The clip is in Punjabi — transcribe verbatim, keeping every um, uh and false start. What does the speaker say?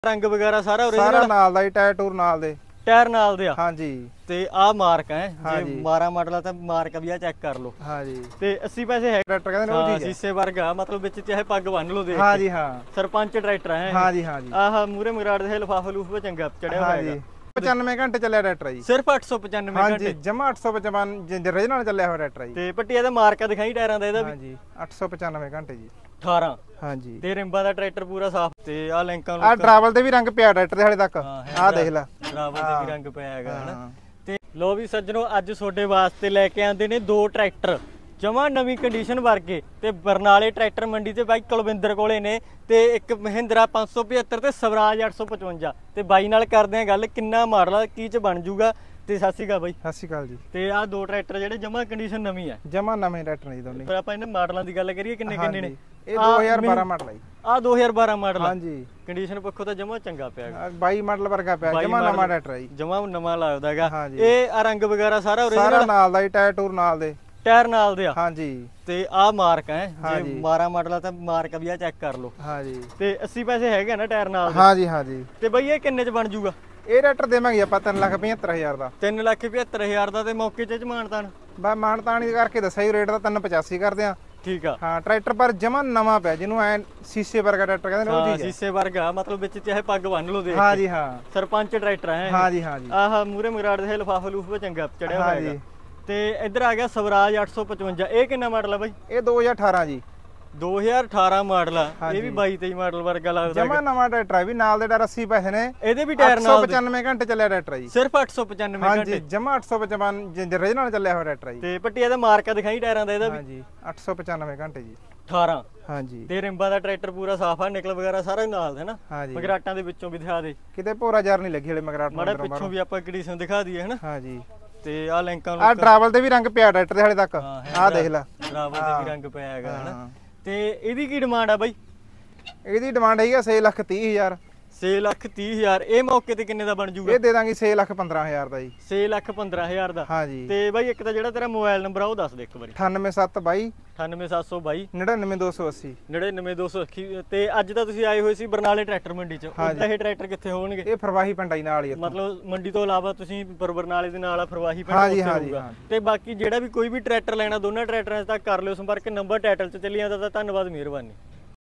रंग वगैरह सारा सारा नाल दा टायर टूर नाल दे टायर नाल दे हां जी ते आ मार्क है जे बारह मॉडल है तो मार्क भी आ चेक कर लो हां जी ते अस्सी पैसे है ट्रैक्टर कहंदे ने ओ चीज शीशे वर्गा मतलब विच चाहे पग बन लो देख हां जी हां सरपंच ट्रैक्टर है हां जी हां जी आह मूरे मगराड़ दे लिफाफा लूफ चंगा चढ़िया होएगा पचानवे घंटे चलिया ट्रैक्टर जी सिर्फ आठ सौ पचानवे हां जी जमा आठ सौ पचपन रीजनल चलिया होया ट्रैक्टर जी ते पट्टिया दा मार्का दिखाई टायरां दा एदा हां जी आठ सौ पचानवे घंटे जी अठारह हां जी ते रिंबा दा ट्रैक्टर पूरा साफ ते आ लिंਕਾਂ आ ट्रैवल ते भी रंग पिया ट्रैक्टर दे हाले तक आ देख ले ट्रैवल ते भी रंग पिया हैगा है ना ਤੇ ਲੋ ਵੀ ਸੱਜਣੋ ਅੱਜ ਤੁਹਾਡੇ ਵਾਸਤੇ ਲੈ ਕੇ ਆਂਦੇ ਨੇ ਦੋ ਟਰੈਕਟਰ ਜਮਾ ਨਵੀਂ ਕੰਡੀਸ਼ਨ ਵਰਗੇ ਤੇ ਬਰਨਾਲੇ ਟਰੈਕਟਰ ਮੰਡੀ ਤੇ ਬਾਈ ਕੁਲਵਿੰਦਰ ਕੋਲੇ ਨੇ ਤੇ ਇੱਕ ਮਹਿੰਦਰਾ ਪੰਜ ਸੌ ਪਝੱਤਰ ਤੇ ਸਵਰਾਜ ਅੱਠ ਸੌ ਪਚਵੰਜਾ ਤੇ ਬਾਈ ਨਾਲ ਕਰਦੇ ਆ ਗੱਲ ਕਿੰਨਾ ਮਾਡਲ ਆ ਕੀ ਚ ਬਣ ਜੂਗਾ ਤੇ ਸਤਿ ਸ਼੍ਰੀ ਅਕਾਲ ਬਾਈ ਸਤਿ ਸ਼੍ਰੀ ਅਕਾਲ ਜੀ ਤੇ ਆ ਦੋ ਟਰੈਕਟਰ ਜਿਹੜੇ ਜਮਾ ਕੰਡੀਸ਼ਨ ਨਵੀਂ ਆ ਜਮਾ ਨਵੇਂ ਟਰੈਕਟਰ ਨੇ ਦੋਨੇ ਫਿਰ ਆਪਾਂ ਇਹਨਾਂ ਮਾਡਲਾਂ ਦੀ ਗੱਲ ਕਰੀਏ ਕਿੰਨੇ ਕਿੰਨੇ ਨੇ ਇਹ ਦੋ ਹਜ਼ਾਰ ਬਾਰਾਂ ਮਾਡਲ ਹੈ ਆ ਦੋ ਹਜ਼ਾਰ ਬਾਰਾਂ ਮਾਡਲ ਹਾਂਜੀ ਕੰਡੀਸ਼ਨ ਪੱਖੋਂ ਤਾਂ ਜਮਾ ਚੰਗਾ ਪਿਆ ਬਾਈ ਮਾਡਲ ਵਰਗਾ ਪਿਆ ਜਮਾ ਨਵਾਂ ਟਰੈਕਟਰ ਹੈ ਜਮਾ ਨਵਾਂ ਲੱਗਦਾ ਹੈਗਾ ਇਹ ਆ ਰੰਗ ਵਗੈਰਾ ਸਾਰਾ ਸਾਰਾ ਨਾਲ ਦਾ ਟਾਇਰ ਟੂਰ ਨਾਲ ਦੇ टायर नाल दे हां जी ते आ मार्क है जे बारह मॉडल है तो मार्क भी आ चेक कर लो हां जी ते अस्सी पैसे हैगे ना टायर नाल हां जी हां जी ते बई ये किन्ने च बन जूगा ਇਹ ਟਰੈਕਟਰ ਦੇਵਾਂਗੇ ਆਪਾਂ ਤਿੰਨ ਲੱਖ ਪਝੱਤਰ ਹਜ਼ਾਰ ਦਾ ਤਿੰਨ ਲੱਖ ਪਝੱਤਰ ਹਜ਼ਾਰ ਦਾ ਤੇ ਮੌਕੇ ਚ ਮਾਨਤਾਨ ਬਾ ਮਾਨਤਾਨ ਹੀ ਕਰਕੇ ਦੱਸਿਆ ਹੀ ਰੇਟ ਦਾ ਤਿੰਨ ਪਚਾਸੀ ਕਰਦੇ ਆ ਠੀਕ ਆ ਹਾਂ ਟਰੈਕਟਰ ਪਰ ਜਮਾ ਨਵਾਂ ਪਿਆ ਜਿਹਨੂੰ ਐ ਸ਼ੀਸ਼ੇ ਵਰਗਾ ਟਰੈਕਟਰ ਕਹਿੰਦੇ ਨੇ ਉਹ ਚੀਜ਼ ਹੈ ਸ਼ੀਸ਼ੇ ਵਰਗਾ ਮਤਲਬ ਵਿੱਚ ਚਾਹੇ ਪੱਗ ਬੰਨ ਲਓ ਦੇਖ ਹਾਂ ਜੀ ਹਾਂ ਸਰਪੰਚ ਟਰੈਕਟਰ ਹੈ ਹਾਂ ਜੀ ਹਾਂ ਜੀ ਆਹ ਮੂਰੇ ਮਗਰਾੜ ਦੇ ਲਿਫਾਫਾ ਲੂਫ ਚੰਗਾ ਚੜਿਆ ਹੋਇਆ ਤੇ ਇੱਧਰ ਆ ਗਿਆ ਸਵਰਾਜ ਅੱਠ ਸੌ ਪਚਵੰਜਾ ਇਹ ਕਿੰਨਾ ਮਾਡਲ ਆ ਬਾਈ ਇਹ ਦੋ ਹਜ਼ਾਰ ਅਠਾਰਾਂ ਜੀ ਦੋ ਹਜ਼ਾਰ ਅਠਾਰਾਂ ਮਾਡਲ ਆ ਇਹ ਵੀ ਬਾਈ ਤੇਈ ਮਾਡਲ ਵਰਗਾ ਲੱਗਦਾ ਜਮਾ ਨਵਾਂ ਟਰੈਕਟਰ ਹੈ ਵੀ ਨਾਲ ਦੇ ਟਾਇਰ ਅੱਸੀ ਪੈਸੇ ਨੇ ਇਹਦੇ ਵੀ ਟਾਇਰ ਨਾਲ ਅੱਠ ਸੌ ਪਚਾਨਵੇਂ ਘੰਟੇ ਚੱਲਿਆ ਟਰੈਕਟਰ ਜੀ ਸਿਰਫ ਅੱਠ ਸੌ ਪਚਾਨਵੇਂ ਘੰਟੇ ਹਾਂਜੀ ਜਮਾ ਅੱਠ ਸੌ ਪਚਪਨ ਰੀਜਨਲ ਚੱਲਿਆ ਹੋਇਆ ਟਰੈਕਟਰ ਜੀ ਤੇ ਪੱਟੀਆ ਦਾ ਮਾਰਕਾ ਦਿਖਾਈ ਟਾਇਰਾਂ ਦਾ ਇਹਦਾ ਵੀ ਹਾਂਜੀ ਅੱਠ ਸੌ ਪਚਾਨਵੇਂ ਘੰਟੇ ਜੀ ਅਠਾਰਾਂ ਹਾਂਜੀ ਤੇ ਰਿੰਬਾ ਦਾ ਟਰੈਕਟਰ ਪੂਰਾ ਸਾਫ ਆ ਨਿਕਲ ਵਗੈਰਾ ਸਾਰਾ ਨਾਲ ਹੈ ਨਾ ਮਗਰਾਟਾਂ ਦੇ ਵਿੱਚੋਂ ਵੀ ਦਿਖਾ ਦੇ ਕਿਤੇ ਭੋਰਾ ਯਾਰ ਨਹੀਂ ਲੱਗੀ ਹਲੇ ਮਗਰਾਟ ਮਾੜਾ ਪਿੱਛੋਂ ਵੀ ਆਪਾਂ ਕੰਡੀਸ਼ਨ ਦਿਖਾ ਦਈਏ ਹਨਾ ਹਾਂਜੀ ਤੇ ਆ ਲਿੰਕਾਂ ਆ ਟਰੈਵਲ ਤੇ ਵੀ ਰੰਗ ਪਿਆ ਟਰੈਕਟਰ ਦੇ ਹਾਲੇ ਤੱਕ ਆ ਦੇਖ ਲੈ ਟਰੈਵਲ ਤੇ ਵੀ ਰੰਗ ਪਿਆ ਹੈਗਾ ਹਨਾ ਤੇ ਇਹਦੀ ਕੀ ਡਿਮਾਂਡ ਆ ਬਾਈ ਇਹਦੀ ਡਿਮਾਂਡ ਹੈਗੀ ਆ ਛੇ ਲੱਖ ਤੀਹ ਹਜ਼ਾਰ ਛੇ ਲੱਖ ਤੀਹ ਹਜ਼ਾਰ ਇਹ ਮੌਕੇ ਤੇ ਕਿੰਨੇ ਦਾ ਬਣ ਜੂਗਾ ਇਹ ਦੇ ਦਾਂਗੇ ਛੇ ਲੱਖ ਪੰਦਰਾਂ ਹਜ਼ਾਰ ਦਾ ਜੀ ਛੇ ਲੱਖ ਪੰਦਰਾਂ ਹਜ਼ਾਰ ਦਾ ਹਾਂ ਜੀ ਤੇ ਬਾਈ ਇੱਕ ਤਾਂ ਜਿਹੜਾ ਤੇਰਾ ਮੋਬਾਈਲ ਨੰਬਰ ਆ ਉਹ ਦੱਸ ਦੇ ਇੱਕ ਵਾਰੀ ਅਠਾਨਵੇਂ ਸੱਤ ਬਾਈ ਅਠਾਨਵੇਂ ਸੱਤ ਸੌ ਬਾਈ ਨੜਿਨਵੇਂ ਦੋ ਸੌ ਅੱਸੀ ਨੜਿਨਵੇਂ ਦੋ ਸੌ ਅੱਸੀ ਤੇ ਅੱਜ ਤਾਂ ਤੁਸੀਂ ਆਏ ਹੋਏ ਸੀ ਬਰਨਾਲੇ ਟਰੈਕਟਰ ਮੰਡੀ ਚ ਉੱਥੇ ਇਹ ਟਰੈਕਟਰ ਕਿੱਥੇ ਹੋਣਗੇ ਇਹ ਫਰਵਾਹੀ ਪਿੰਡਾਈ ਨਾਲ ਹੀ ਮਤਲਬ ਮੰਡੀ ਤੋਂ ਇਲਾਵਾ ਤੁਸੀਂ ਬਰਨਾਲੇ ਦੇ ਨਾਲ ਫਰਵਾਹੀ ਪਿੰਡ ਉੱਥੇ ਹੋਊਗਾ ਤੇ ਬਾਕੀ ਜਿਹੜਾ ਵੀ ਕੋਈ ਵੀ ਟਰੈਕਟਰ ਲੈਣਾ ਦੋਨਾਂ ਟਰੈਕਟਰਾਂ ਤੱਕ ਕਰ ਲਿਓ ਸੰਪਰਕ ਨੰਬਰ ਟਾਈਟਲ ਚ ਚੱਲੀ ਜਾਂਦਾ ਤਾਂ ਧੰਨਵਾਦ ਮਿਹਰਬਾਨੀ।